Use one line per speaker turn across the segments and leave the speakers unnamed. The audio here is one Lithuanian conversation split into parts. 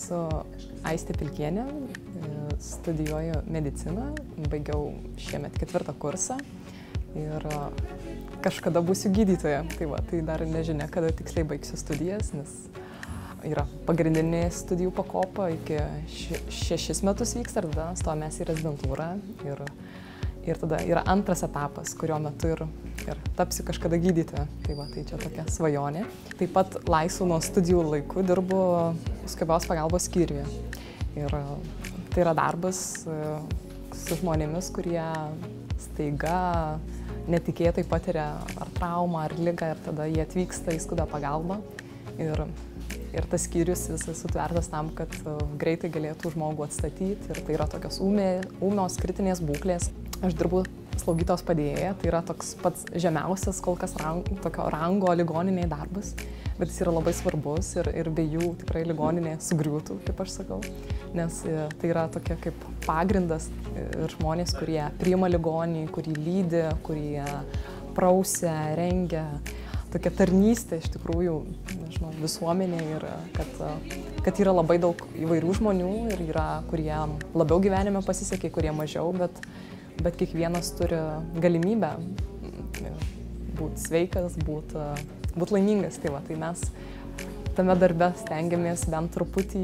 esu Aistė Pilkienė, studijuoju mediciną, baigiau šiemet 4 kursą ir kažkada būsiu gydytoja. Tai dar nežinia, kada tiksliai baigsiu studijas, nes yra pagrindinė studijų pakopa, iki 6 metus vyksta ir tada stojamės į rezidentūrą. Ir tada yra antras etapas, kurio metu ir tapsiu kažkada gydytoja. Tai čia tokia svajonė. Taip pat laisvu nuo studijų laiku dirbu skubios pagalbos skyriuje. Ir tai yra darbas su žmonėmis, kurie staiga netikėtai patiria ar traumą, ar ligą, ir tada jie atvyksta į skubią pagalbą. Ir tas skyrius visas sutvertas tam, kad greitai galėtų žmogų atstatyti. Ir tai yra tokios ūmios kritinės būklės. Aš dirbu slaugytojos padėjėja, tai yra toks pats žemiausias kol kas tokio rango ligoninėje darbas, bet jis yra labai svarbus ir be jų tikrai ligoninė sugriūtų, kaip aš sakau, nes tai yra tokia kaip pagrindas ir žmonės, kurie priima ligonį, kurį lydi, kurie prausia, rengia, tokia tarnystė iš tikrųjų, nežinau, visuomenė, ir kad yra labai daug įvairių žmonių ir yra, kurie labiau gyvenime pasisekė, kurie mažiau, bet kiekvienas turi galimybę būti sveikas, būti laimingas. Tai mes tame darbe stengiamės bent truputį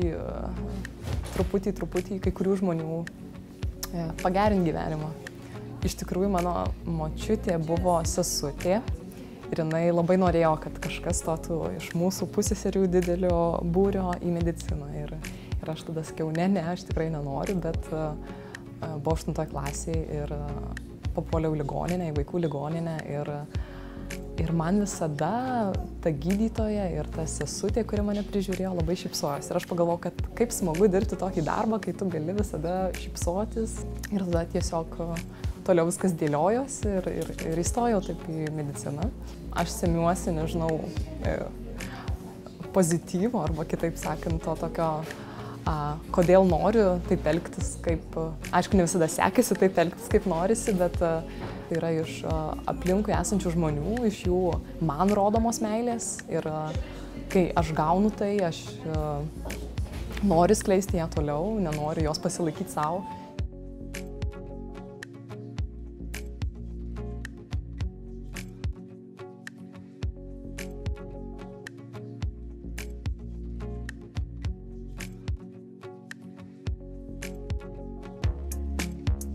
kai kurių žmonių pagerinti gyvenimą. Iš tikrųjų, mano močiutė buvo sesutė ir jinai labai norėjo, kad kažkas stotų iš mūsų puseserių didelio būrio į mediciną. Ir aš tada sakiau, ne, aš tikrai nenoriu, bet buvau 8 klasėje ir papuoliau ligoninę, į vaikų ligoninę, ir man visada ta gydytoja ir ta sesutė, kuri mane prižiūrėjo, labai šypsojosi. Ir aš pagalvojau, kad kaip smagu dirbti tokį darbą, kai tu gali visada šypsotis. Ir tada tiesiog toliau viskas dėliojosi ir įstojau taip į mediciną. Aš semiuosi, nežinau, pozityvo, arba kitaip sakant, to tokio kodėl noriu taip elgtis, kaip, aišku, ne visada sekasi taip elgtis, kaip norisi, bet tai yra iš aplinkui esančių žmonių, iš jų man rodomos meilės, ir kai aš gaunu tai, aš noriu skleisti ją toliau, nenoriu jos pasilaikyti savo.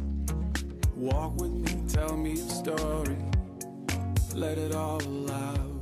Walk with me, tell me the story, let it all out.